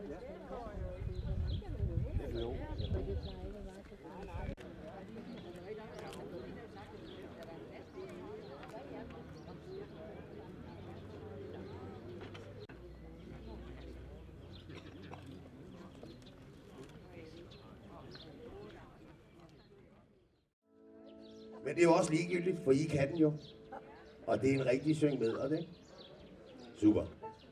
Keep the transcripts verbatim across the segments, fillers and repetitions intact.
Men det er jo også ligegyldigt, for I kan den jo. Og det er en rigtig syng med, og det? Super.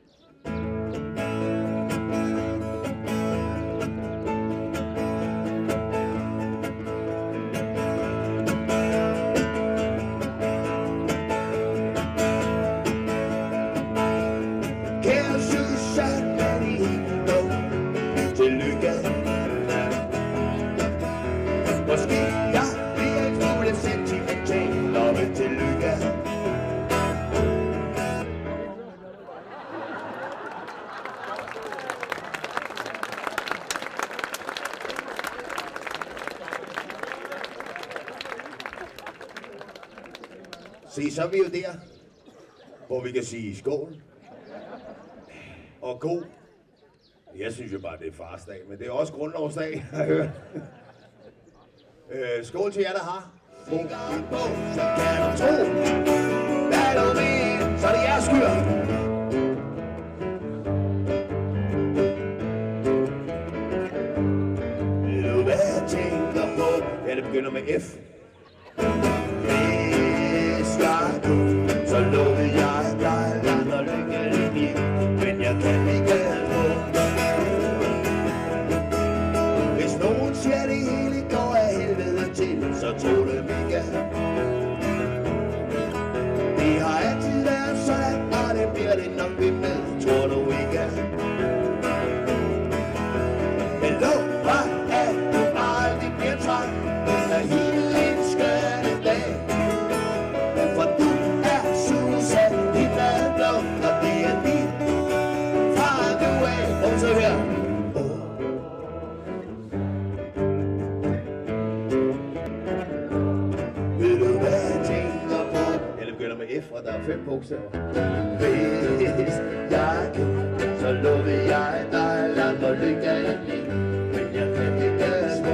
Kære Susan, lad det hele gå til lykke. Måske jeg bliver en smule sentimental, og vil til lykke. Se, så er vi jo der, hvor vi kan sige skål og god. Jeg synes jo bare, det er farsdag, men det er også grundlovsdag, har jeg hørt. øh, skål til jer, der har. Fingeren på, så kan du tro, hvad du vil, så er det jeres skyld. Ved du, hvad jeg tænker på? Ja, det begynder med F. Så lovede jeg dig land og lykkelig liv, men jeg kan ikke få. Hvis nogen siger det hele går af helvede til, så tro det ikke. Det har altid været sådan, og det bliver det nok ved med, tror du ikke. Men lov mig, at du aldrig bliver træt af hele en skønne dag. Så her. Ved du hvad jeg tænker på? Ja, det begynder med F, og der er fem bogstaver. Hvis jeg kan, så lover jeg dig land og lykkelig, men jeg kan ikke små.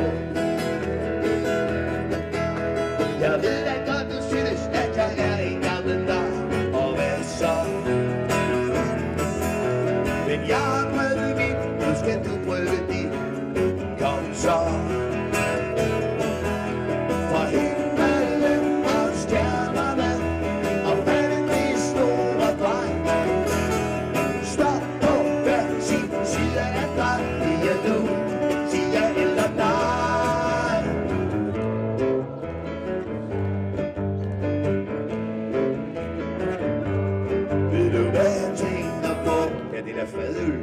Jeg ved da godt, du synes, at jeg er en gammel nar, og hvad så? Men jeg har prøvet mit, nu skal du prøve dit. Kom så. For himmelen og stjernerne og vandets store dreng. Stop på hver sin side af dig. Det er du, siger eller nej. Ved du hvad jeg tænker på? Ja, det er da fadøl.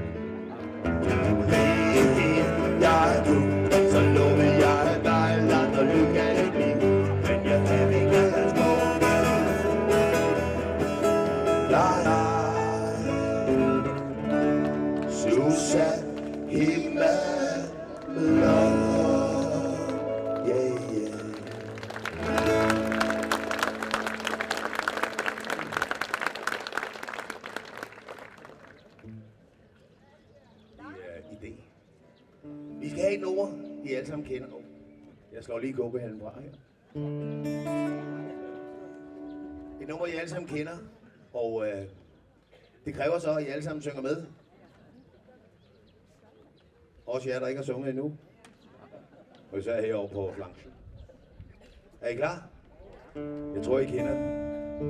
Jeg du, så lover jeg dig land og lykkelig, men jeg kan ikke have små. La la, Susan himmel, yeah yeah. Idé. Vi skal have et nummer, I alle sammen kender. Jeg slår lige gåbehallen fra her. Et nummer, I alle sammen kender, og øh, det kræver så, at I alle sammen synger med. Også jer, der ikke har sunget endnu. Og især herovre på flanken. Er I klar? Jeg tror, I kender den.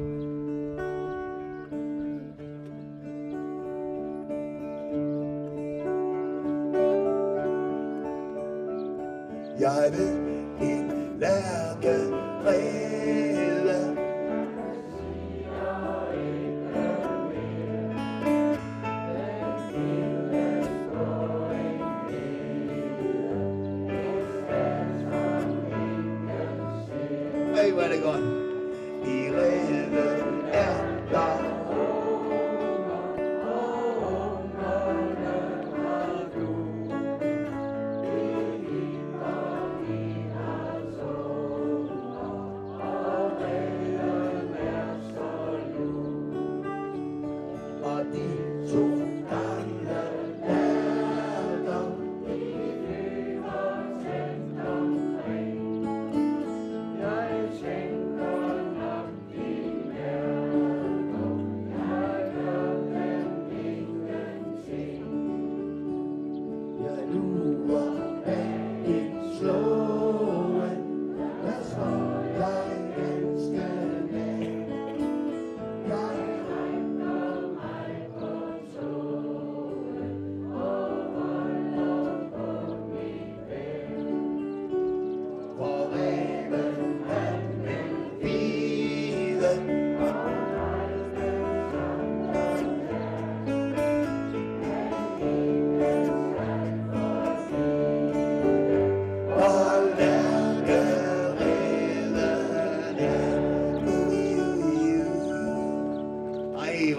Jeg ved en lærkerede. Hey, hvor er det godt. I reden er der. Og de to gamle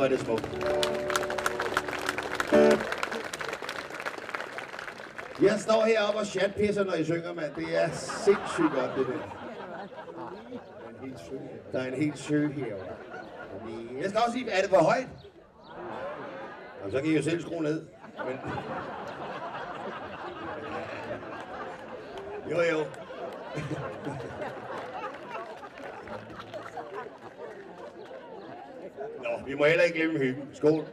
var det smukt. Jeg står heroppe og chatpisser, når I synger, mand. Det er sindssygt godt, det der. Der er en helt sø herovre. Jeg skal også sige, er det for højt? Og så kan I jo selv skrue ned. Men... Jo, jo. Nå, vi må heller ikke glemme hyggen. Skål.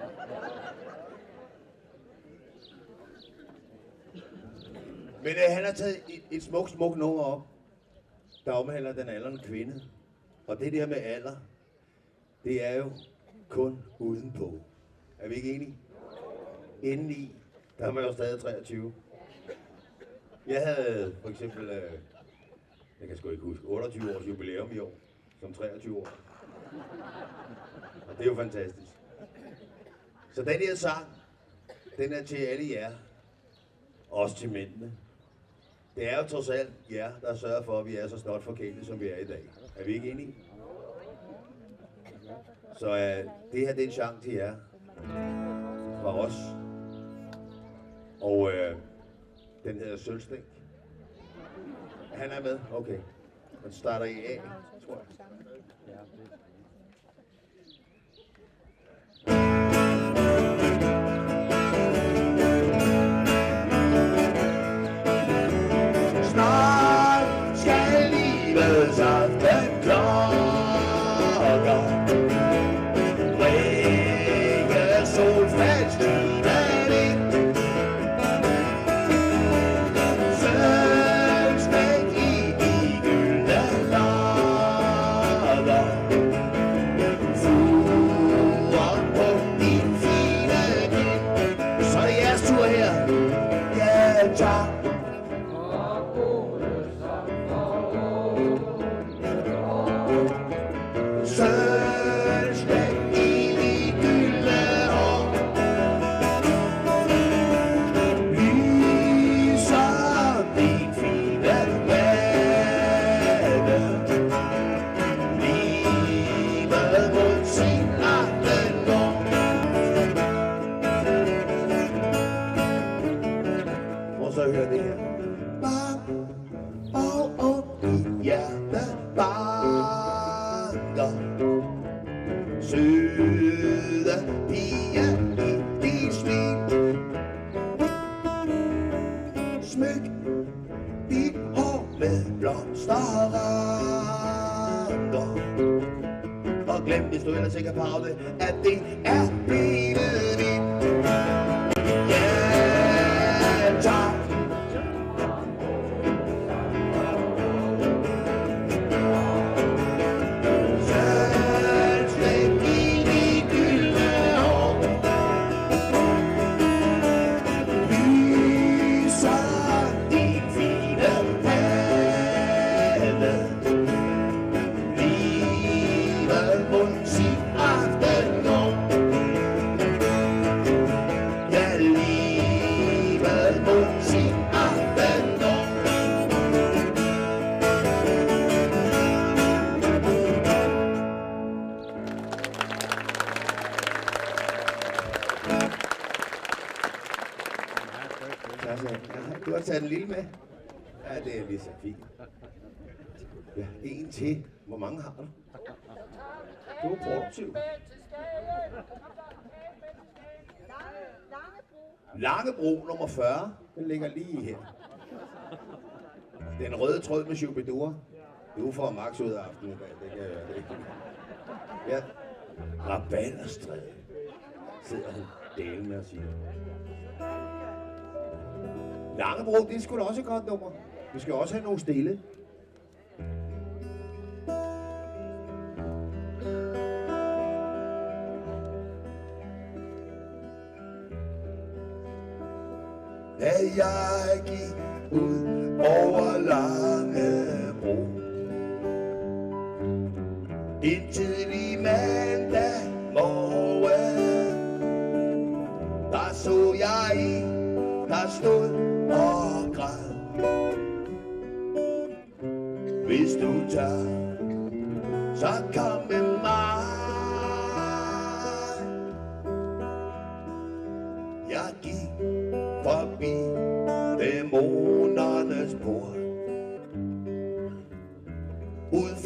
Men øh, han har taget et, et smukt, smukt nummer op, der omhandler den aldrende kvinde. Og det der med alder, det er jo kun udenpå. Er vi ikke enige? Indeni, der er man jo stadig treogtyve. Jeg havde for eksempel, øh, jeg kan sgu ikke huske, otteogtyve års jubilæum i år, som treogtyve år. Og det er jo fantastisk. Så den her sang, den er til alle jer. Også til mændene. Det er jo trods alt jer, der sørger for, at vi er så snot forkælet, som vi er i dag. Er vi ikke enige? Så uh, det her, det er en chance til jer. Fra os. Og uh, den hedder Sølvstænk. Han er med? Okay. Den starter i A, tror jeg. At det er blevet dit. Ja, tak. Sølvstænk i de gyldne år. Lyser din fine pande. Livet musik. Du har taget en lille med. Ja, det er lige så fint. Ja, en til. Hvor mange har du? Du er produktiv. Langebro nummer fyrre. Den ligger lige her. Den røde tråd med Shubidua. Du får max ud af aftenen. Det kan jeg det. Ja. Rabalderstræde. Sidder hun delen med at sige. Langebro, det er sgu da også et godt nummer. Vi skal også have nogle stille. Da jeg gik ud over Langebro en tidlig mandag morgen, der så jeg en, der stod og græd. Hvis du tør, så kom med mig.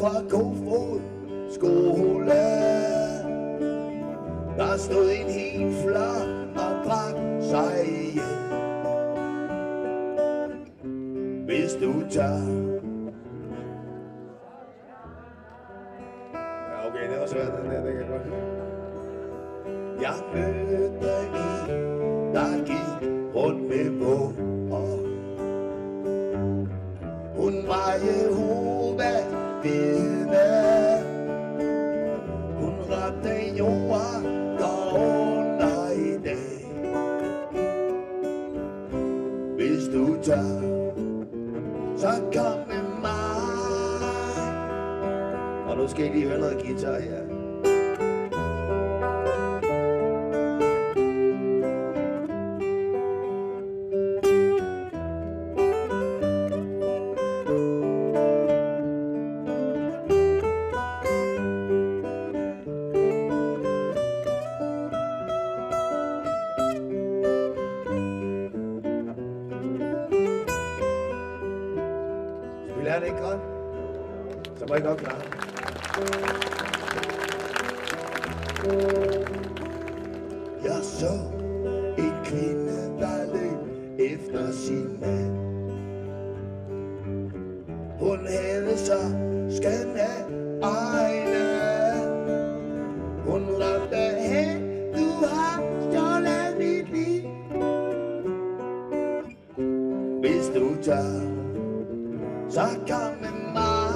fra Kofod skole. Der stod en hel flok og drak sig ihjel. Hvis du tør. Ja, okay, det var svært, den der, det kan jeg godt lide. Jeg mødte en, der gik rundt med våger. Hun var Jehovas vidne. Hun råbte jorden går under i dag. Hvis du tør, så kom med mig. Og nu skal I lige høre noget guitar her. Er det ikke godt? Så var I godt klar. Jeg så en kvinde, der løb efter sin mand. Hun havde så skønne øjne. Hun råbte, hey, du har stjålet mit liv. Hvis du tør, så kom med mig.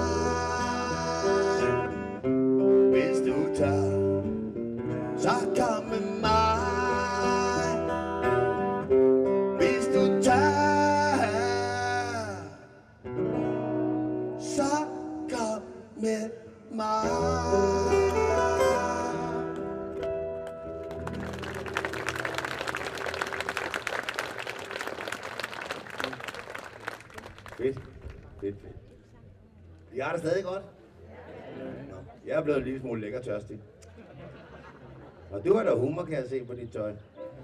Hvis du tør, så kom med mig. Hvis du tør, så kom med mig. Fedt. Fedt, fedt. Jeg har det stadig godt. Jeg er blevet en lille smule lækker tørstig. Og du har da humor, kan jeg se på dit tøj.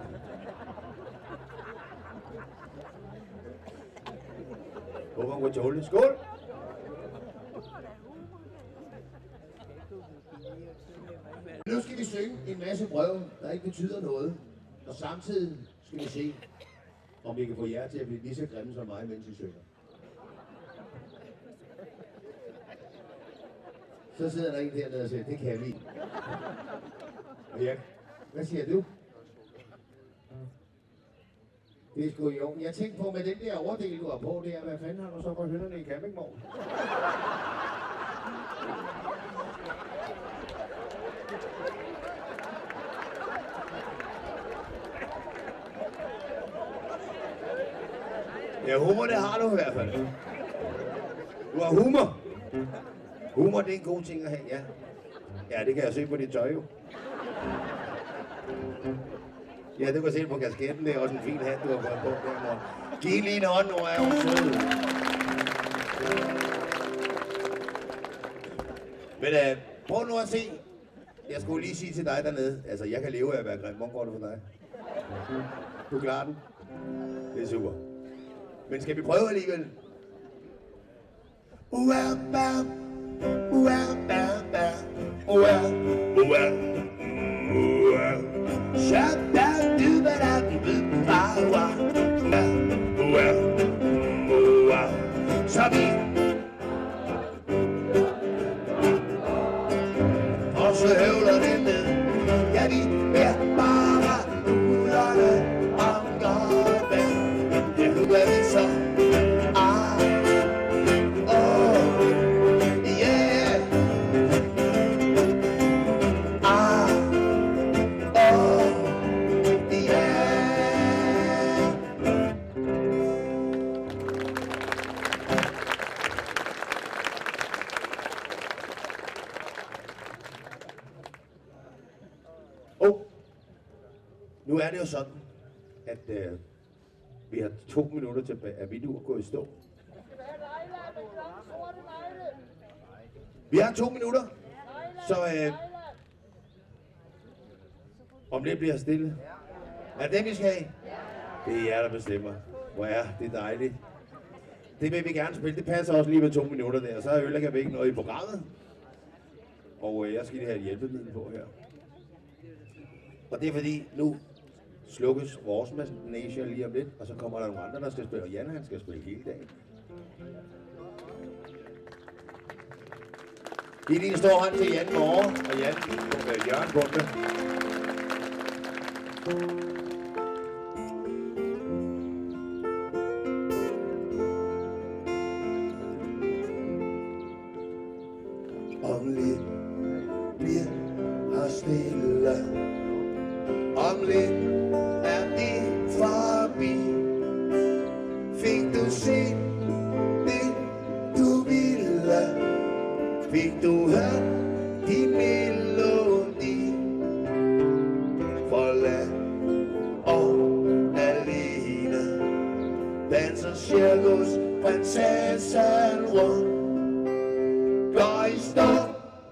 Håber hun kunne tåle det. Skål! Nu skal vi synge en masse brøv, der ikke betyder noget. Og samtidig skal vi se, om vi kan få jer til at blive lige så grimme som mig, mens I synger. Så sidder der en dernede og siger, det kan vi. Og jeg, hvad siger du? Det er sgu i orden. Jeg tænkte på med den der overdel, du har på der, hvad fanden har du så på hynderne i campingvognen? Ja, humor, det har du i hvert fald. Du har humor. Humor, det er en god ting at have, ja. Ja, det kan jeg se på dit tøj, jo. Ja, det kan jeg se på kasketten. Det er også en fin hat, du har fået på der. Giv lige en hånd, nu er hun sød. Men uh, prøv nu at se. Jeg skulle lige sige til dig dernede. Altså, jeg kan leve af at være grim. Hvor går det for dig? Du klarer den? Det er super. Men skal vi prøve alligevel? Well, well, well, well, well, well, well. Shut down, do but I can do power. Well, well, well. Så vi. Og så høvler det ned. Ja, vi er bare uderne om gården. Det hører vi så. Ah. Nu er det jo sådan, at øh, vi har to minutter tilbage. Er vi nu gået i stå? Vi har to minutter, så øh, om det bliver stille. Er det det, vi skal have? Det er jer, der bestemmer. Hvor er det dejligt. det vil vi gerne spille. Det passer også lige med to minutter der. Så er Øllekab ikke noget i programmet. Og øh, jeg skal lige have et hjælpemiddel på her. Og det er fordi, nu slukkes vores Nature lige om lidt, og så kommer der nogle andre, der skal spille. Og Jan, han skal spille hele dagen. Giv lige en stor hånd til Jan Måre og Jan øh, Jørgen Bunde. Om lidt bliver her stille, om lidt er det forbi. Fik du set det du ville? Fik du hørt din melodi? Forladt og alene danser cirkusprinsessen rundt. Går i stå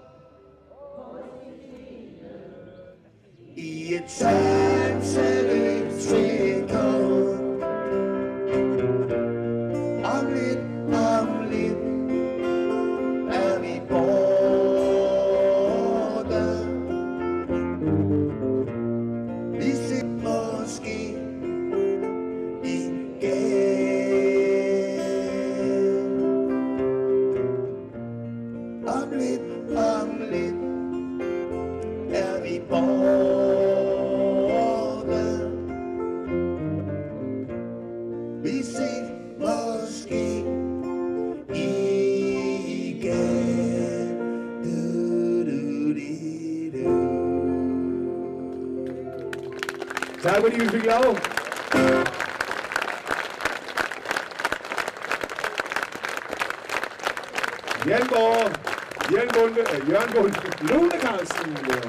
i et sanseløst sekund. Om lidt, om lidt er vi borte. Vi ses måske igen. Om lidt, om lidt er vi borte. Vi ses måske igen. Du, du, di, du. Tak fordi vi fik lov. Jan Måre, Jørgen Bunde, Jørgen Bunde, Lone Carlsen.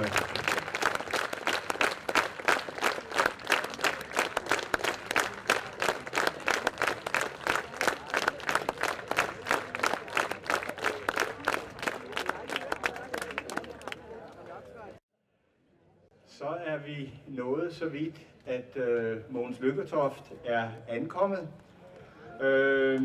Så er vi nået så vidt, at øh, Mogens Lykketoft er ankommet. Øh,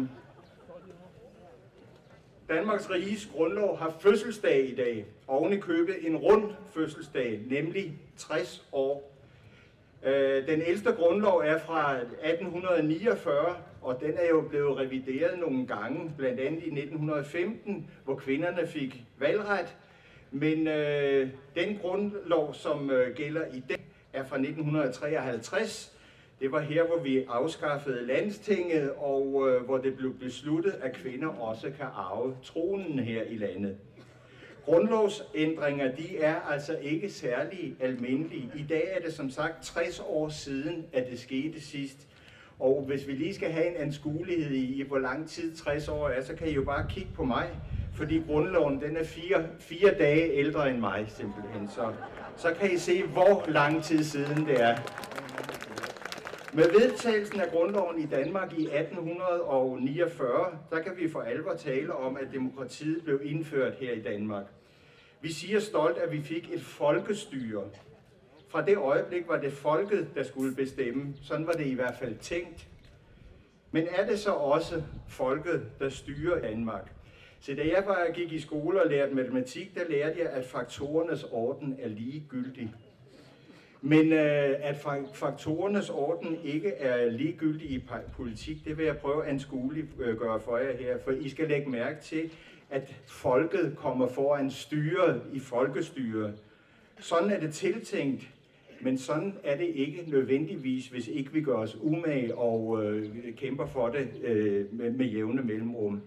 Danmarks Riges Grundlov har fødselsdag i dag, oven i købet en rund fødselsdag, nemlig tres år. Øh, den ældste grundlov er fra atten niogfyrre, og den er jo blevet revideret nogle gange, blandt andet i nitten femten, hvor kvinderne fik valgret. Men øh, den grundlov, som øh, gælder i dag, er fra nitten treoghalvtreds. Det var her, hvor vi afskaffede Landstinget, og øh, hvor det blev besluttet, at kvinder også kan arve tronen her i landet. Grundlovsændringer, de er altså ikke særlig almindelige. I dag er det som sagt tres år siden, at det skete sidst. Og hvis vi lige skal have en anskuelighed i, hvor lang tid tres år er, så kan I jo bare kigge på mig. Fordi grundloven, den er fire, fire dage ældre end mig, simpelthen. Så, så kan I se, hvor lang tid siden det er. Med vedtagelsen af grundloven i Danmark i atten niogfyrre, der kan vi for alvor tale om, at demokratiet blev indført her i Danmark. Vi siger stolt, at vi fik et folkestyre. Fra det øjeblik var det folket, der skulle bestemme. Sådan var det i hvert fald tænkt. Men er det så også folket, der styrer Danmark? Så da jeg var, gik i skole og lærte matematik, der lærte jeg, at faktorernes orden er ligegyldig. Men øh, at faktorernes orden ikke er ligegyldig i politik, det vil jeg prøve at anskueliggøre for jer her. For I skal lægge mærke til, at folket kommer foran styret i folkestyret. Sådan er det tiltænkt, men sådan er det ikke nødvendigvis, hvis ikke vi gør os umage og øh, kæmper for det øh, med, med jævne mellemrum.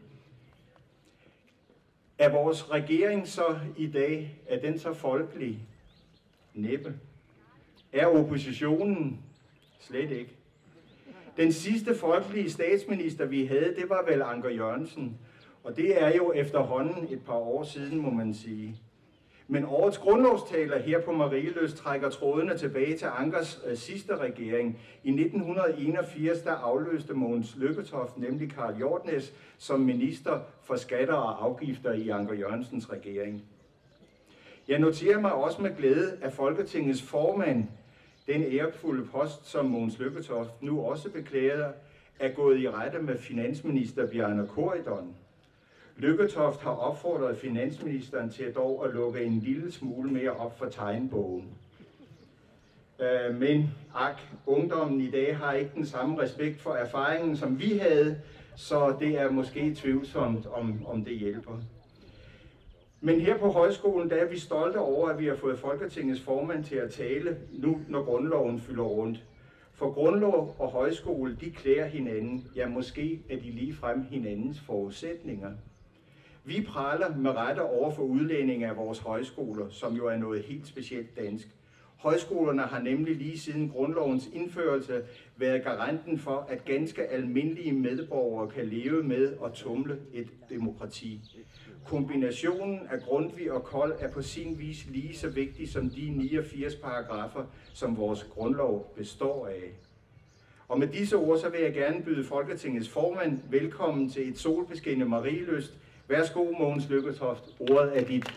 Er vores regering så i dag, er den så folkelig? Næppe. Er oppositionen? Slet ikke. Den sidste folkelige statsminister, vi havde, det var vel Anker Jørgensen. Og det er jo efterhånden et par år siden, må man sige. Men årets grundlovstaler her på Marieløst trækker trådene tilbage til Ankers øh, sidste regering. I nitten enogfirs der afløste Mogens Lykketoft, nemlig Karl Hjortnæs, som minister for skatter og afgifter i Anker Jørgensens regering. Jeg noterer mig også med glæde, at Folketingets formand, den ærefulde post, som Mogens Lykketoft nu også beklæder, er gået i rette med finansminister Bjarne Corydon. Lykketoft har opfordret finansministeren til dog at lukke en lille smule mere op for tegnbogen. Øh, men ak, ungdommen i dag har ikke den samme respekt for erfaringen, som vi havde, så det er måske tvivlsomt, om, om det hjælper. Men her på højskolen, der er vi stolte over, at vi har fået Folketingets formand til at tale nu, når grundloven fylder rundt. For grundlov og højskole, de klæder hinanden, ja måske er de ligefrem hinandens forudsætninger. Vi praler med rette over for udlændinge af vores højskoler, som jo er noget helt specielt dansk. Højskolerne har nemlig lige siden grundlovens indførelse været garanten for, at ganske almindelige medborgere kan leve med og tumle et demokrati. Kombinationen af Grundtvig og Kold er på sin vis lige så vigtig som de niogfirs paragrafer, som vores grundlov består af. Og med disse ord, så vil jeg gerne byde Folketingets formand velkommen til et solbeskinnet Marielyst. Værsgo, Mogens Lykketoft, ordet er dit.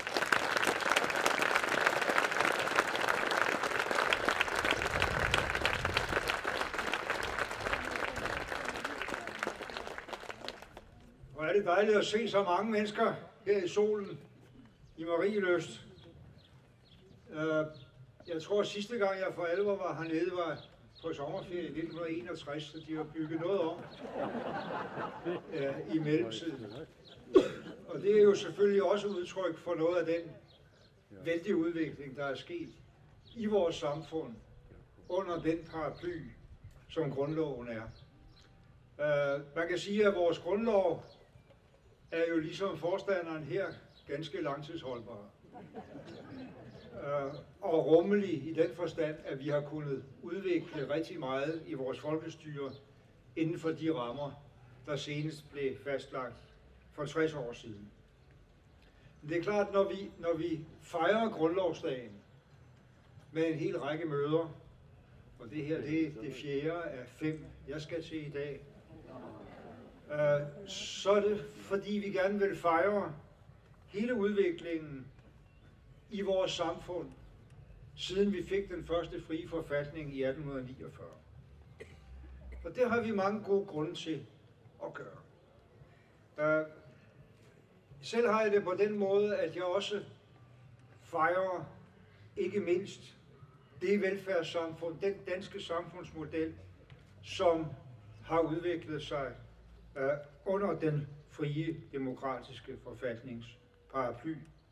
Hvor er det dejligt at se så mange mennesker her i solen i Marielyst. Jeg tror, at sidste gang jeg for alvor var hernede, var på sommerferie i nitten enogtres, så de har bygget noget om i mellemtiden. Og det er jo selvfølgelig også udtryk for noget af den vældige udvikling, der er sket i vores samfund under den paraply, som grundloven er. Man kan sige, at vores grundlov er jo ligesom forstanderen her ganske langtidsholdbar. Og rummelig i den forstand, at vi har kunnet udvikle rigtig meget i vores folkestyre inden for de rammer, der senest blev fastlagt for tres år siden. Men det er klart, når vi, når vi fejrer grundlovsdagen med en hel række møder, og det her det er det fjerde af fem, jeg skal til i dag, så er det fordi vi gerne vil fejre hele udviklingen i vores samfund, siden vi fik den første frie forfatning i atten niogfyrre. Og det har vi mange gode grunde til at gøre. Uh, selv har jeg det på den måde, at jeg også fejrer ikke mindst det velfærdssamfund, den danske samfundsmodel, som har udviklet sig uh, under den frie demokratiske forfatningsparaply.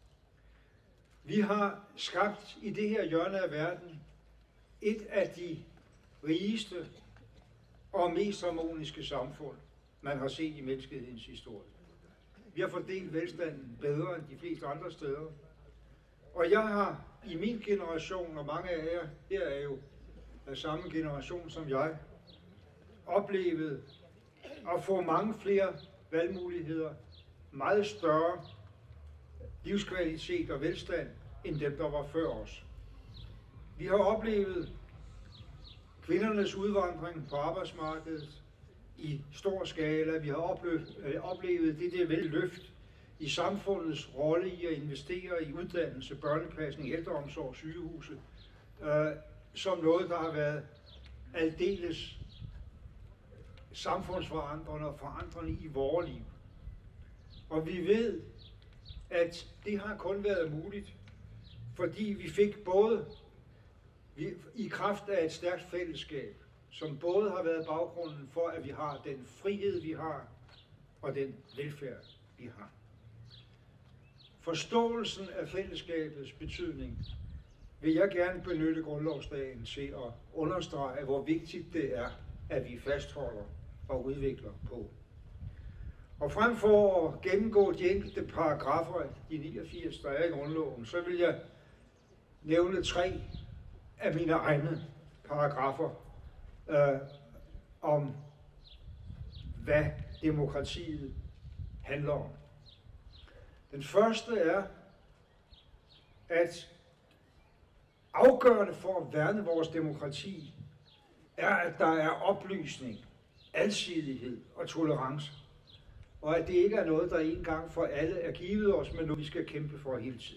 Vi har skabt i det her hjørne af verden et af de rigeste og mest harmoniske samfund, man har set i menneskehedens historie. Vi har fordelt velstanden bedre end de fleste andre steder. Og jeg har i min generation, og mange af jer her er jo af samme generation som jeg, oplevet at få mange flere valgmuligheder, meget større livskvalitet og velstand, end dem, der var før os. Vi har oplevet kvindernes udvandring på arbejdsmarkedet i stor skala. Vi har oplevet, oplevet det der løft i samfundets rolle i at investere i uddannelse, børnepasning, ældreomsorg, sygehuse, øh, som noget, der har været aldeles samfundsforandrende og forandrende i vores liv. Og vi ved, at det har kun været muligt, fordi vi fik både vi, i kraft af et stærkt fællesskab, som både har været baggrunden for, at vi har den frihed, vi har, og den velfærd, vi har. Forståelsen af fællesskabets betydning vil jeg gerne benytte grundlovsdagen til at understrege, hvor vigtigt det er, at vi fastholder og udvikler på. Og frem for at gennemgå de enkelte paragrafer, de niogfirs, der er i grundloven, så vil jeg nævne tre af mine egne paragrafer øh, om, hvad demokratiet handler om. Den første er, at afgørende for at værne vores demokrati, er, at der er oplysning, alsidighed og tolerance. Og at det ikke er noget, der en gang for alle er givet os, men noget, vi skal kæmpe for hele tiden.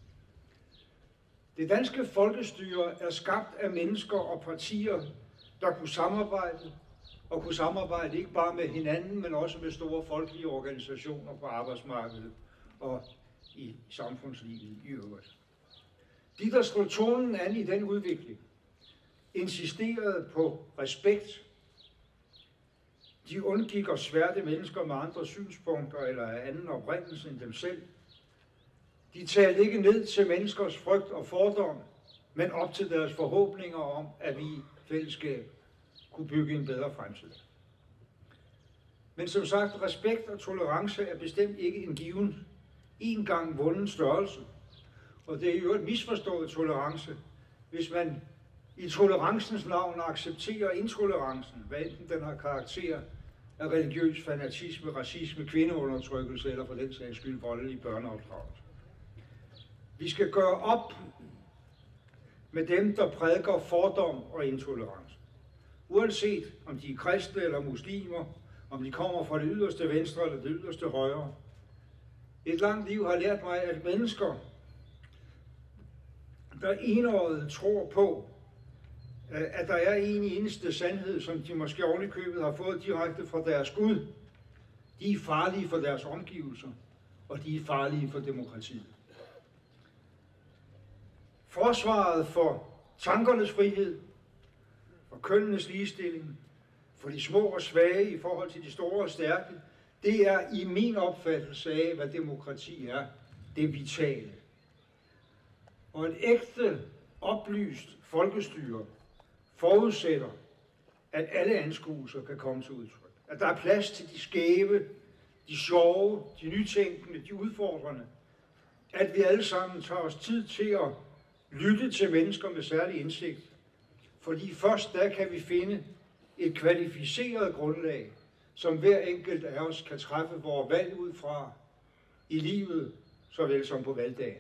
Det danske folkestyre er skabt af mennesker og partier, der kunne samarbejde og kunne samarbejde ikke bare med hinanden, men også med store folkelige organisationer på arbejdsmarkedet og i samfundslivet i øvrigt. De, der slog tonen an i den udvikling, insisterede på respekt. De undgik at sværte mennesker med andre synspunkter eller af anden oprindelse end dem selv. De talte ikke ned til menneskers frygt og fordom, men op til deres forhåbninger om, at vi i fællesskab kunne bygge en bedre fremtid. Men som sagt, respekt og tolerance er bestemt ikke en given, en gang vunden størrelse. Og det er jo et misforstået tolerance, hvis man i tolerancens navn accepterer intolerancen, hvad enten den har karakter af religiøs fanatisme, racisme, kvindeundertrykkelse eller for den sags skyld voldelig børneopdragelse. Vi skal gøre op med dem, der prædiker fordom og intolerance. Uanset om de er kristne eller muslimer, om de kommer fra det yderste venstre eller det yderste højre. Et langt liv har lært mig, at mennesker, der enøjet tror på, at der er en eneste sandhed, som de måske ovenikøbet har fået direkte fra deres Gud, de er farlige for deres omgivelser, og de er farlige for demokratiet. Forsvaret for tankernes frihed, for kønnenes ligestilling, for de små og svage i forhold til de store og stærke, det er i min opfattelse af, hvad demokrati er, det vitale. Og et ægte, oplyst folkestyre forudsætter, at alle anskuelser kan komme til udtryk. At der er plads til de skæve, de sjove, de nytænkende, de udfordrende. At vi alle sammen tager os tid til at lytte til mennesker med særlig indsigt. Fordi først da kan vi finde et kvalificeret grundlag, som hver enkelt af os kan træffe vores valg ud fra i livet, såvel som på valgdagen.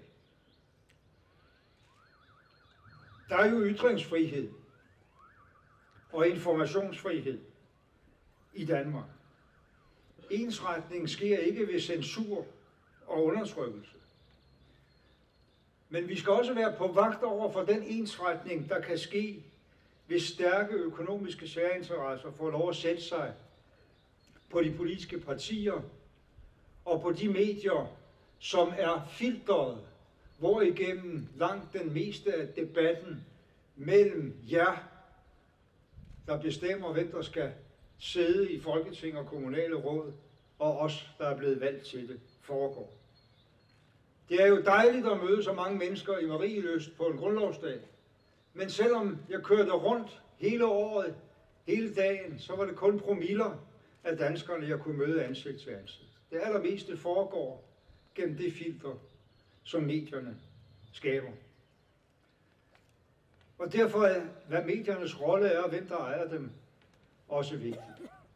Der er jo ytringsfrihed og informationsfrihed i Danmark. Ensretning sker ikke ved censur og undertrykkelse. Men vi skal også være på vagt over for den ensretning, der kan ske, hvis stærke økonomiske særinteresser får lov at sætte sig på de politiske partier og på de medier, som er filtret, hvorigennem langt den meste af debatten mellem jer, der bestemmer, hvem der skal sidde i Folketing og kommunale råd, og os, der er blevet valgt til det, foregår. Det er jo dejligt at møde så mange mennesker i Marielyst på en grundlovsdag, men selvom jeg kørte rundt hele året, hele dagen, så var det kun promiller af danskerne, jeg kunne møde ansigt til ansigt. Det allermeste foregår gennem det filter, som medierne skaber. Og derfor er, hvad mediernes rolle er, og hvem der ejer dem, også vigtigt.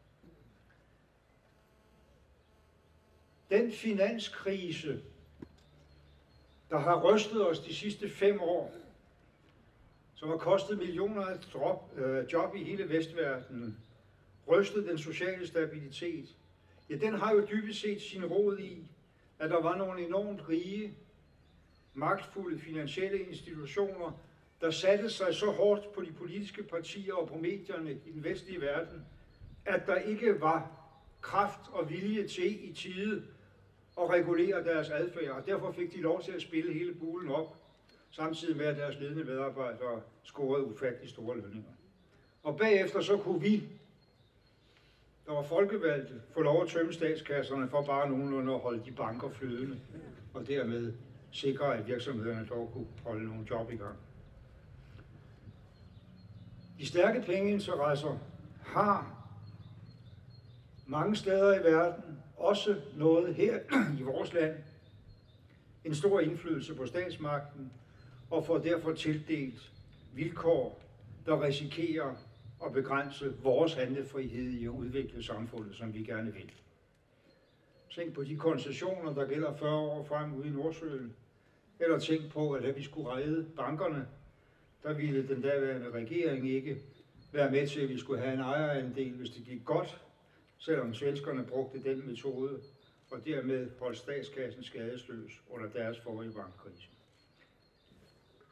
Den finanskrise, der har rystet os de sidste fem år, som har kostet millioner af drop, øh, job i hele vestverdenen, rystet den sociale stabilitet, ja, den har jo dybest set sin rod i, at der var nogle enormt rige, magtfulde finansielle institutioner, der satte sig så hårdt på de politiske partier og på medierne i den vestlige verden, at der ikke var kraft og vilje til i tide at regulere deres adfærd, og derfor fik de lov til at spille hele bulen op, samtidig med at deres ledende medarbejdere scorede ufattelig store lønninger. Og bagefter så kunne vi, der var folkevalgte, få lov at tømme statskasserne for bare nogenlunde at holde de banker flydende, og dermed sikre, at virksomhederne dog kunne holde nogle job i gang. De stærke pengeinteresser har mange steder i verden, også noget her i vores land, en stor indflydelse på statsmagten, og får derfor tildelt vilkår, der risikerer at begrænse vores handlefrihed i at udvikle samfundet, som vi gerne vil. Tænk på de koncessioner, der gælder fyrre år frem ude i Nordsøen, eller tænk på, at da vi skulle redde bankerne, der ville den daværende regering ikke være med til, at vi skulle have en ejerandel, hvis det gik godt, selvom svenskerne brugte den metode, og dermed holdt statskassen skadesløs under deres forrige bankkrise.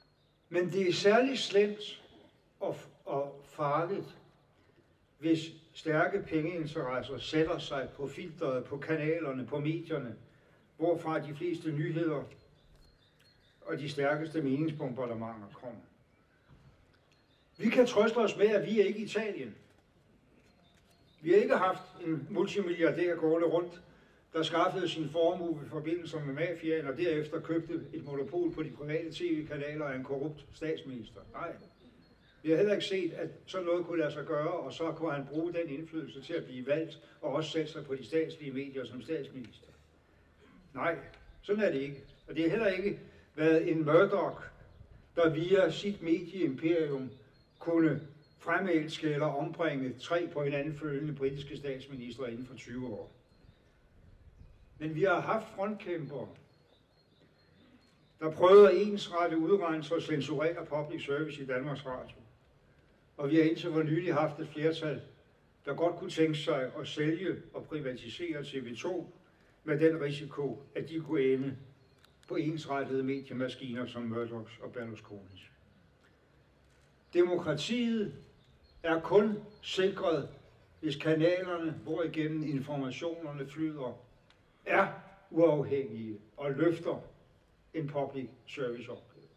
Men det er særligt slemt og, og farligt, hvis stærke pengeinteresser sætter sig på filteret, på kanalerne, på medierne, hvorfra de fleste nyheder og de stærkeste meningsbombardementer kommer. Vi kan trøste os med, at vi er ikke Italien. Vi har ikke haft en multimilliardær gående rundt, der skaffede sin formue ved forbindelser med mafiaen og derefter købte et monopol på de private tv-kanaler af en korrupt statsminister. Nej. Vi har heller ikke set, at sådan noget kunne lade sig gøre, og så kunne han bruge den indflydelse til at blive valgt og også sætte sig på de statslige medier som statsminister. Nej, sådan er det ikke. Og det har heller ikke været en Murdoch, der via sit medieimperium kunne fremelske eller ombringe tre på hinanden følgende britiske statsministre inden for tyve år. Men vi har haft frontkæmpere, der prøvede at ensrette, udrense og censurere public service i Danmarks Radio. Og vi har indtil for nylig haft et flertal, der godt kunne tænke sig at sælge og privatisere T V to med den risiko, at de kunne ende på ensrettede mediemaskiner som Murdochs og Berlusconis. Demokratiet er kun sikret, hvis kanalerne, hvorigennem informationerne flyder, er uafhængige og løfter en public service opgave.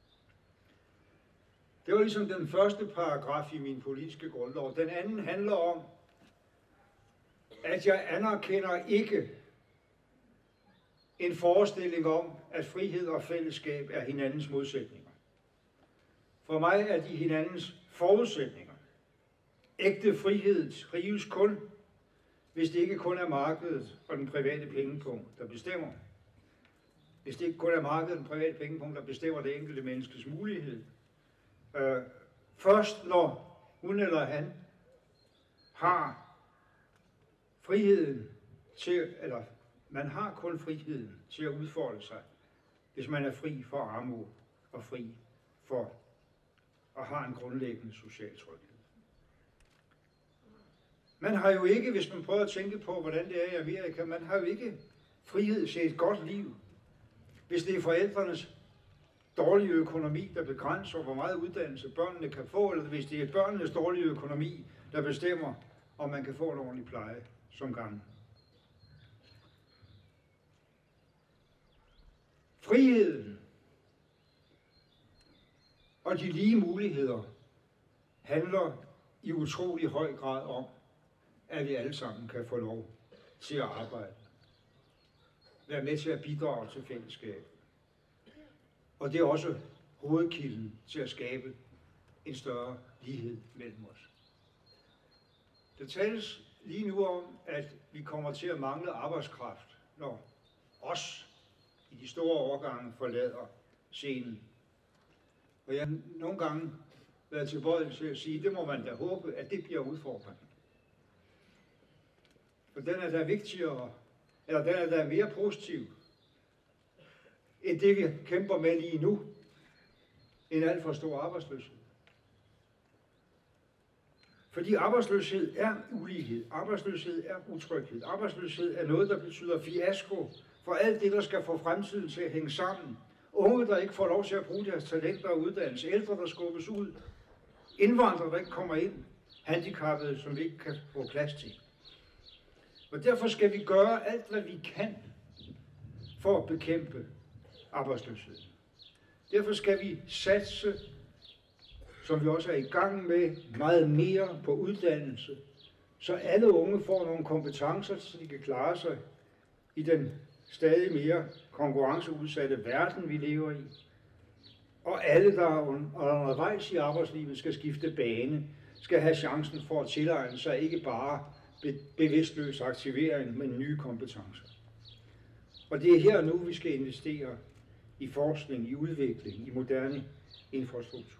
Det var ligesom den første paragraf i min politiske grundlov. Den anden handler om, at jeg anerkender ikke en forestilling om, at frihed og fællesskab er hinandens modsætninger. For mig er de hinandens forudsætninger. Ægte frihed trives kun, hvis det ikke kun er markedet og den private pengepunkt, der bestemmer. Hvis det ikke kun er markedet og den private pengepunkt, der bestemmer det enkelte menneskes mulighed. Øh, først når hun eller han har friheden til, eller man har kun friheden til at udfolde sig, hvis man er fri for armod og fri for at have en grundlæggende social tryghed. Man har jo ikke, hvis man prøver at tænke på, hvordan det er i Amerika, man har jo ikke frihed til et godt liv, hvis det er forældrenes dårlige økonomi, der begrænser, hvor meget uddannelse børnene kan få, eller hvis det er børnenes dårlige økonomi, der bestemmer, om man kan få en ordentlig pleje som gammel. Friheden og de lige muligheder handler i utrolig høj grad om, at vi alle sammen kan få lov til at arbejde. Være med til at bidrage til fællesskabet. Og det er også hovedkilden til at skabe en større lighed mellem os. Der tales lige nu om, at vi kommer til at mangle arbejdskraft, når os i de store årgange forlader scenen. Og jeg har nogle gange været tilbøjelig til at sige, det må man da håbe, at det bliver udfordringen. For den er da vigtigere, eller den er da mere positiv, end det vi kæmper med lige nu, en alt for stor arbejdsløshed. Fordi arbejdsløshed er ulighed, arbejdsløshed er utryghed, arbejdsløshed er noget, der betyder fiasko for alt det, der skal få fremtiden til at hænge sammen. Unge, der ikke får lov til at bruge deres talenter og uddannelse, ældre, der skubbes ud, indvandrere, der ikke kommer ind, handicappede, som vi ikke kan få plads til. Og derfor skal vi gøre alt, hvad vi kan for at bekæmpe arbejdsløshed. Derfor skal vi satse, som vi også er i gang med, meget mere på uddannelse, så alle unge får nogle kompetencer, så de kan klare sig i den stadig mere konkurrenceudsatte verden, vi lever i. Og alle, der er undervejs i arbejdslivet, skal skifte bane, skal have chancen for at tilegne sig ikke bare bevidstløs aktivering, men nye kompetencer. Og det er her nu, vi skal investere i forskning, i udvikling, i moderne infrastruktur.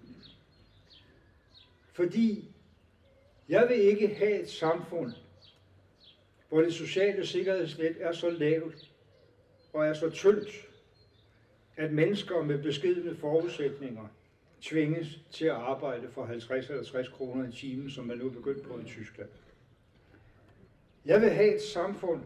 Fordi jeg vil ikke have et samfund, hvor det sociale sikkerhedsnet er så lavt og er så tyndt, at mennesker med beskedne forudsætninger tvinges til at arbejde for halvtreds eller tres kroner i timen, som man nu er begyndt på i Tyskland. Jeg vil have et samfund,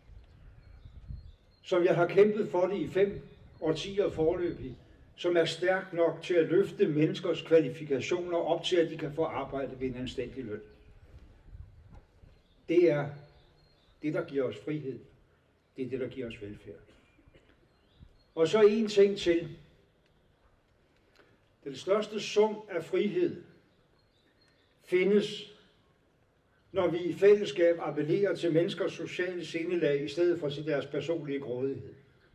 som jeg har kæmpet for det i fem årtier foreløbig, som er stærkt nok til at løfte menneskers kvalifikationer op til, at de kan få arbejde ved en anstændig løn. Det er det, der giver os frihed. Det er det, der giver os velfærd. Og så en ting til. Den største sum af frihed findes, når vi i fællesskab appellerer til menneskers sociale sindelag i stedet for til deres personlige grådighed.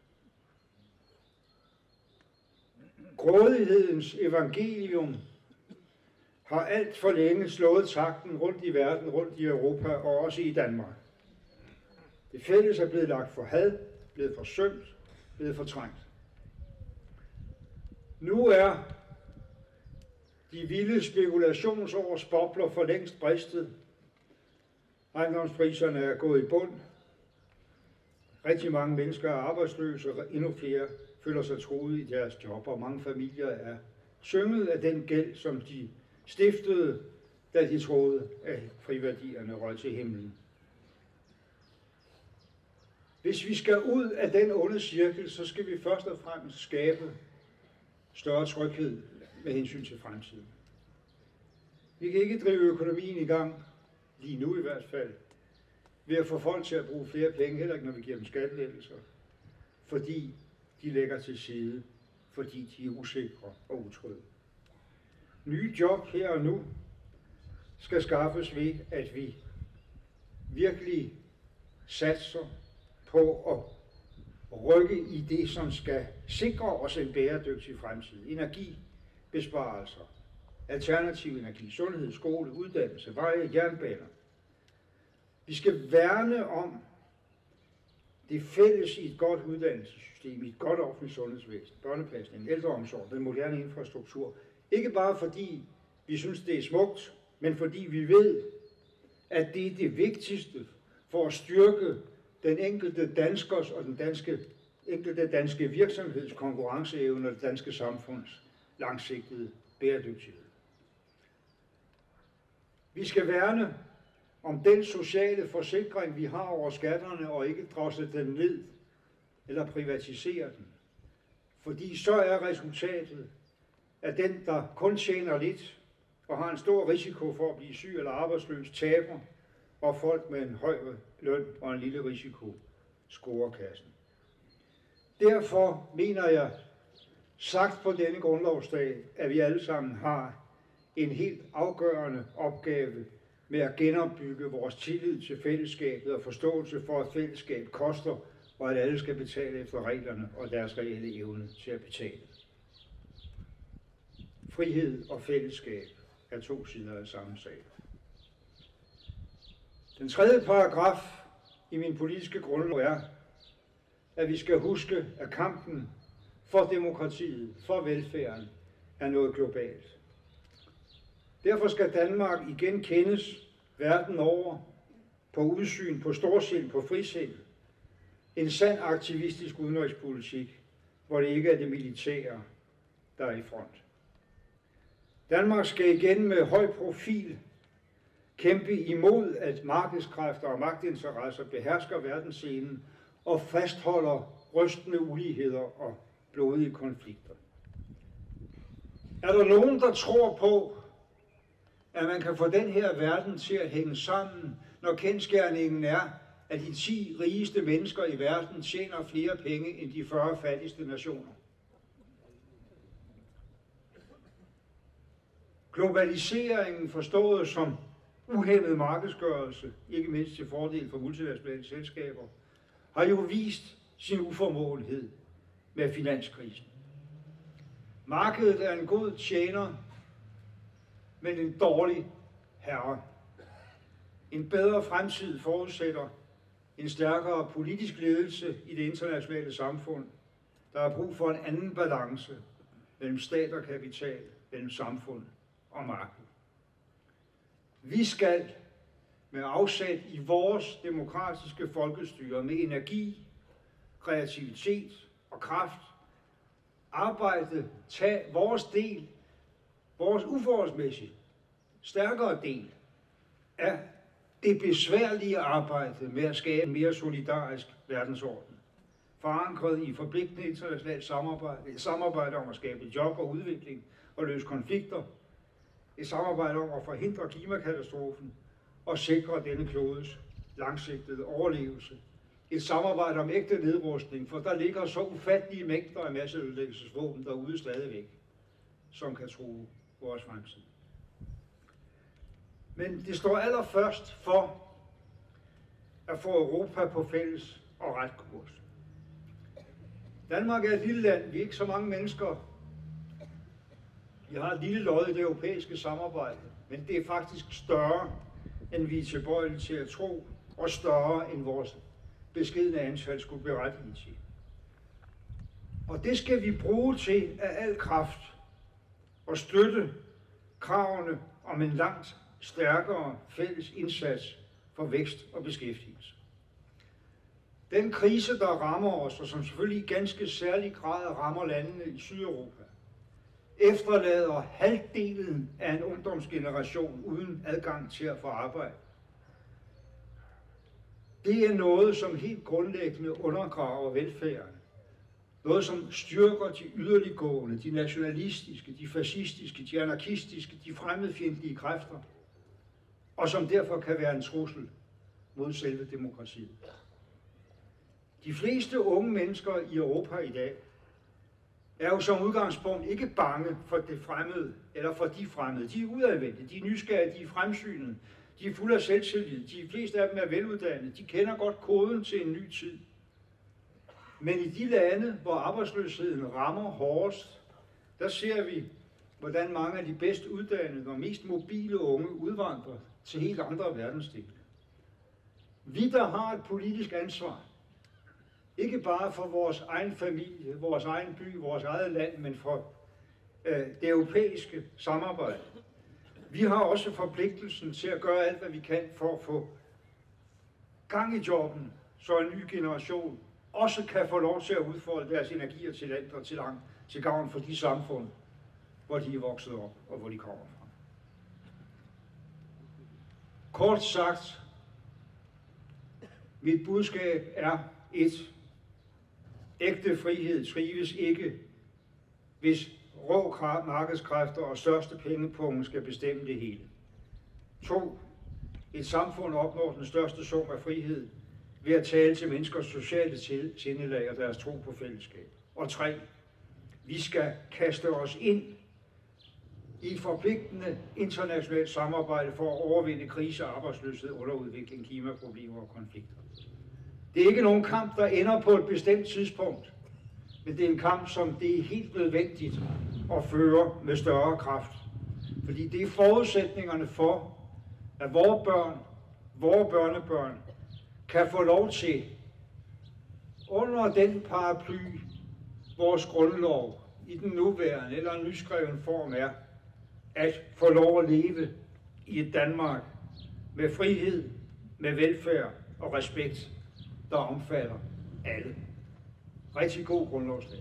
Grådighedens evangelium har alt for længe slået takten rundt i verden, rundt i Europa og også i Danmark. Det fælles er blevet lagt for had, blevet forsømt, blevet fortrængt. Nu er de vilde spekulationsårs bobler for længst bristet. Ejendomspriserne er gået i bund. Rigtig mange mennesker er arbejdsløse, og endnu flere føler sig truet i deres job, og mange familier er tynget af den gæld, som de stiftede, da de troede, at friværdierne røg til himlen. Hvis vi skal ud af den onde cirkel, så skal vi først og fremmest skabe større tryghed med hensyn til fremtiden. Vi kan ikke drive økonomien i gang, lige nu i hvert fald, ved at få folk til at bruge flere penge, heller ikke når vi giver dem skattelettelser, fordi de lægger til side, fordi de er usikre og utrygge. Nye job her og nu skal skaffes ved, at vi virkelig satser på at rykke i det, som skal sikre os en bæredygtig fremtid. Energibesparelser, alternativ energi, sundhed, skole, uddannelse, veje, jernbaner. Vi skal værne om det fælles i et godt uddannelsessystem, i et godt offentligt sundhedsvæsen, børnepasning, ældreomsorg, den moderne infrastruktur. Ikke bare fordi vi synes, det er smukt, men fordi vi ved, at det er det vigtigste for at styrke den enkelte danskers og den danske, enkelte danske virksomheds konkurrenceevne og det danske samfunds langsigtede bæredygtighed. Vi skal værne om den sociale forsikring, vi har over skatterne, og ikke drosle den ned eller privatisere den. Fordi så er resultatet, at den, der kun tjener lidt og har en stor risiko for at blive syg eller arbejdsløs, taber, og folk med en høj løn og en lille risiko scorer kassen. Derfor mener jeg, sagt på denne grundlovsdag, at vi alle sammen har en helt afgørende opgave med at genopbygge vores tillid til fællesskabet og forståelse for, at fællesskab koster, og at alle skal betale efter reglerne og deres reelle evne til at betale. Frihed og fællesskab er to sider af samme sag. Den tredje paragraf i min politiske grundlov er, at vi skal huske, at kampen for demokratiet, for velfærden, er noget globalt. Derfor skal Danmark igen kendes verden over på udsyn, på storsind, på frisind. En sand aktivistisk udenrigspolitik, hvor det ikke er det militære, der er i front. Danmark skal igen med høj profil kæmpe imod, at markedskræfter og magtinteresser behersker verdensscenen og fastholder rystende uligheder og blodige konflikter. Er der nogen, der tror på, at man kan få den her verden til at hænge sammen, når kendsgerningen er, at de ti rigeste mennesker i verden tjener flere penge end de fyrre fattigste nationer? Globaliseringen, forstået som uhæmmet markedsgørelse, ikke mindst til fordel for multinationale selskaber, har jo vist sin uformåenhed med finanskrisen. Markedet er en god tjener, men en dårlig herre. En bedre fremtid forudsætter en stærkere politisk ledelse i det internationale samfund, der har brug for en anden balance mellem stat og kapital, mellem samfund og marked. Vi skal med afsæt i vores demokratiske folkestyre med energi, kreativitet og kraft arbejde, tage vores del, vores uforholdsmæssigt stærkere del af det besværlige arbejde med at skabe en mere solidarisk verdensorden, forankret i forpligtende internationalt samarbejde, et samarbejde om at skabe job og udvikling og løse konflikter, et samarbejde om at forhindre klimakatastrofen og sikre denne klodes langsigtede overlevelse. Et samarbejde om ægte nedrustning, for der ligger så ufattelige mængder af masseødelæggelsesvåben derude stadigvæk, som kan true vores fremtid. Men det står allerførst for at få Europa på fælles og ret kurs. Danmark er et lille land, vi er ikke så mange mennesker. Vi har et lille lod i det europæiske samarbejde, men det er faktisk større, end vi er tilbøjelige til at tro, og større end vores beskedne antal skulle berettige til. Og det skal vi bruge til af al kraft og støtte kravene om en langt stærkere fælles indsats for vækst og beskæftigelse. Den krise, der rammer os, og som selvfølgelig i ganske særlig grad rammer landene i Sydeuropa, efterlader halvdelen af en ungdomsgeneration uden adgang til at få arbejde. Det er noget, som helt grundlæggende undergraver velfærden. Noget, som styrker de yderliggående, de nationalistiske, de fascistiske, de anarkistiske, de fremmedfjendtlige kræfter, og som derfor kan være en trussel mod selve demokratiet. De fleste unge mennesker i Europa i dag er jo som udgangspunkt ikke bange for det fremmede, eller for de fremmede. De er udadvendte, de er nysgerrige, de er fremsynede, de er fulde af selvtillid, de fleste af dem er veluddannede, de kender godt koden til en ny tid. Men i de lande, hvor arbejdsløsheden rammer hårdest, der ser vi, hvordan mange af de bedst uddannede og mest mobile unge udvandrer til helt andre verdensdele. Vi, der har et politisk ansvar, ikke bare for vores egen familie, vores egen by, vores eget land, men for øh, det europæiske samarbejde. Vi har også forpligtelsen til at gøre alt, hvad vi kan for at få gang i jobben, så en ny generation også kan få lov til at udfolde deres energier til land og til, lang, til gavn for de samfund, hvor de er vokset op og hvor de kommer fra. Kort sagt, mit budskab er et. Ægte frihed trives ikke, hvis rå markedskræfter og største pengepunge skal bestemme det hele. To. Et samfund opnår den største sum af frihed ved at tale til menneskers sociale sindelag og deres tro på fællesskab. Og tre. Vi skal kaste os ind i et forpligtende internationalt samarbejde for at overvinde krise, arbejdsløshed, underudvikling, klimaproblemer og konflikter. Det er ikke nogen kamp, der ender på et bestemt tidspunkt, men det er en kamp, som det er helt nødvendigt at føre med større kraft. Fordi det er forudsætningerne for, at vores børn, vores børnebørn, kan få lov til, under den paraply, vores grundlov i den nuværende eller nyskreven form er, at få lov at leve i et Danmark med frihed, med velfærd og respekt, der omfatter alle. Rigtig god grundlovsdag.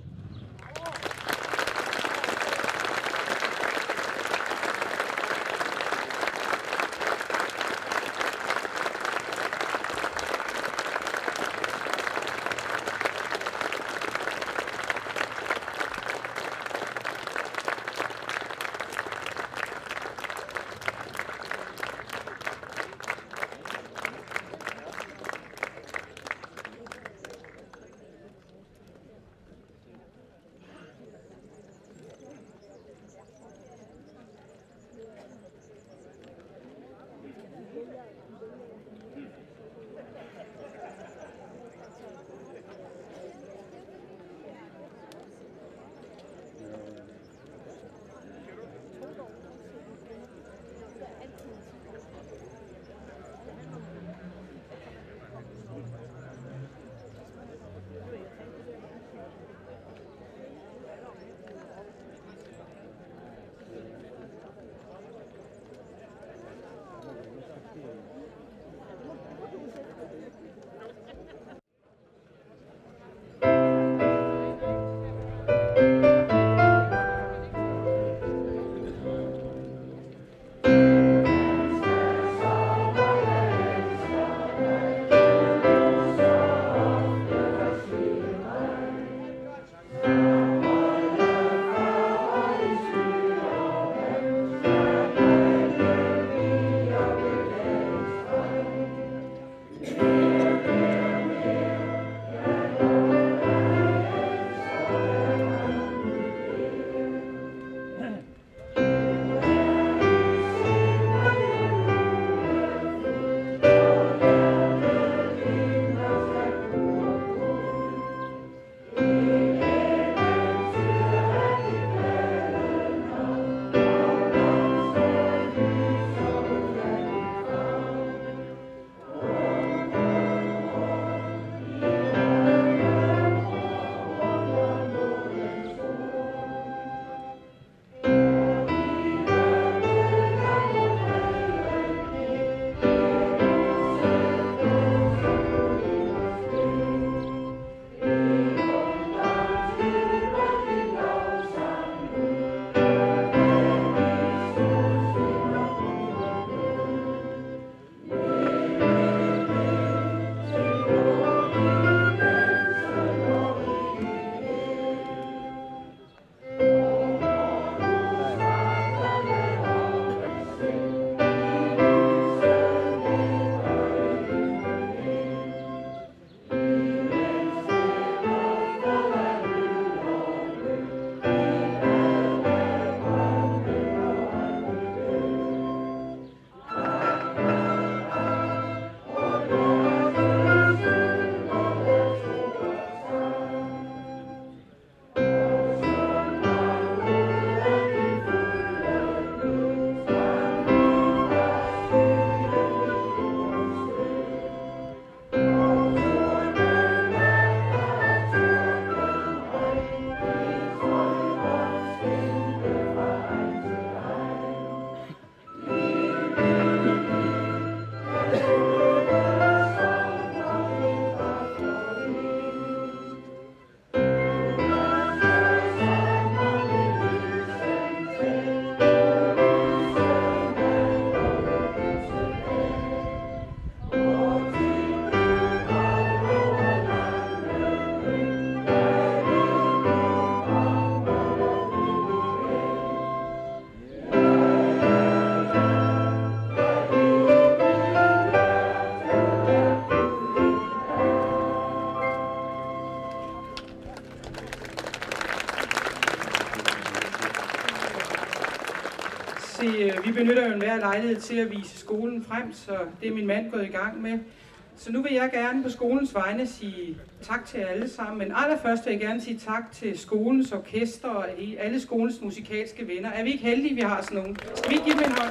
til, vi benytter jo enhver lejlighed til at vise skolen frem, så det er min mand gået i gang med. Så nu vil jeg gerne på skolens vegne sige tak til jer alle sammen, men allerførst vil jeg gerne sige tak til skolens orkester og alle skolens musikalske venner. Er vi ikke heldige, vi har sådan nogen? Skal vi ikke give dem en hånd?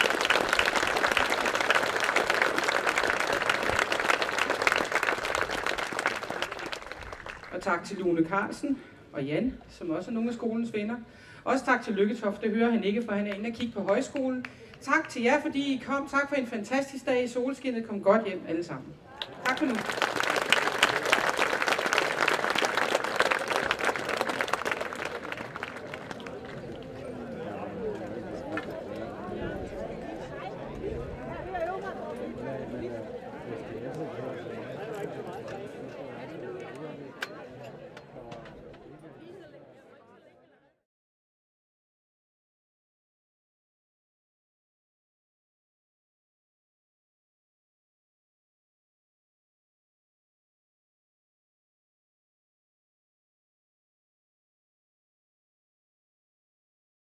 Og tak til Lone Carlsen og Jan, som også er nogle af skolens venner. Også tak til Lykketoft, det hører han ikke, for han er inde og kigge på højskolen. Tak til jer, fordi I kom. Tak for en fantastisk dag i solskinnet. Kom godt hjem alle sammen. Tak for nu.